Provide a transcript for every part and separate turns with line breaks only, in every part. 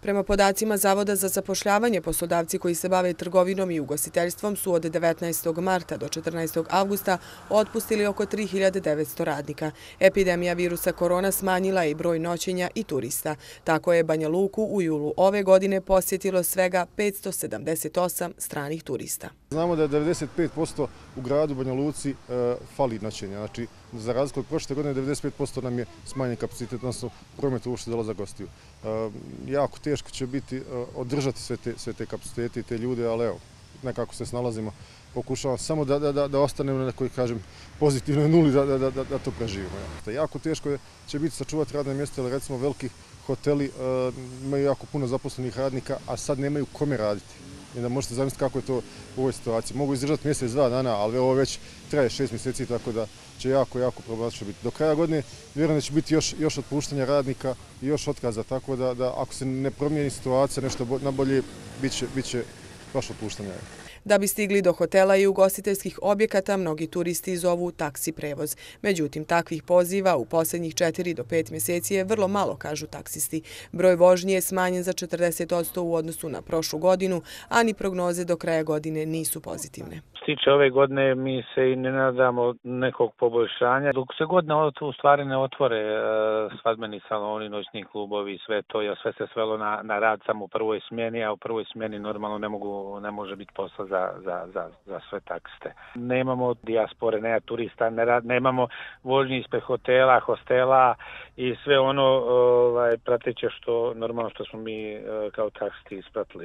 Prema podacima Zavoda za zapošljavanje, poslodavci koji se bave trgovinom i ugostiteljstvom su od 19. marta do 14. avgusta otpustili oko 3900 radnika. Epidemija virusa korona smanjila je i broj noćenja i turista. Tako je Banja Luku u julu ove godine posjetilo svega 578 stranih turista.
Znamo da je 95% u gradu Banja Luci fali noćenja. Znači, za razliku od prošle godine 95% nam je smanjen kapacitet, odnosno promet uopšte dolaza gostiju. Jako teško će biti održati sve te kapacitete i te ljude, ali evo, nekako se snalazimo. Pokušavamo samo da ostanemo na nekoj, kažem, pozitivnoj nuli, da to preživimo. Jako teško će biti sačuvati radne mjesta, jer recimo veliki hoteli imaju jako puno zaposlenih radnika, a sad nemaju kome raditi. I da možete zamisliti kako je to u ovoj situaciji. Mogu izdržati mjesec, 2 dana, ali ovo već traje 6 mjeseci, tako da će jako problematično biti. Do kraja godine vjerujem da će biti još otpuštanja radnika i još otkaza, tako da ako se ne promijeni situacija nešto na bolje, bit će baš otpuštanja.
Da bi stigli do hotela i ugostiteljskih objekata, mnogi turisti zovu taksi prevoz. Međutim, takvih poziva u posljednjih 4 do 5 mjeseci je vrlo malo, kažu taksisti. Broj vožnji je smanjen za 40% u odnosu na prošlu godinu, a ni prognoze do kraja godine nisu pozitivne.
Što se tiče ove godine, mi se i ne nadamo nekog poboljšanja. Dok se godine u stvari ne otvore svadbeni saloni, noćni klubovi, sve to, jer sve se svelo na rad samo u prvoj smjeni, a u prvoj smjeni normalno ne može biti posla za sve taksiste. Nemamo dijaspore, nema turista, nemamo vožnji ispred hotela, hostela i sve ono prateće što smo mi kao taksisti ispratili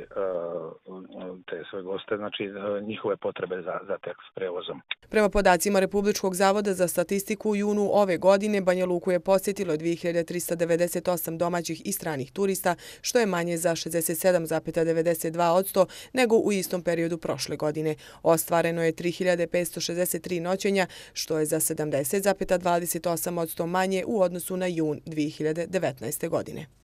te sve goste, znači njihove potrebe za taksi prevozom.
Prema podacima Republičkog zavoda za statistiku, u junu ove godine Banja Luku je posjetilo 2398 domaćih i stranih turista, što je manje za 67,92% nego u istom periodu prošle godine. Ostvareno je 3563 noćenja, što je za 70,28% manje u odnosu na jun 2019. godine.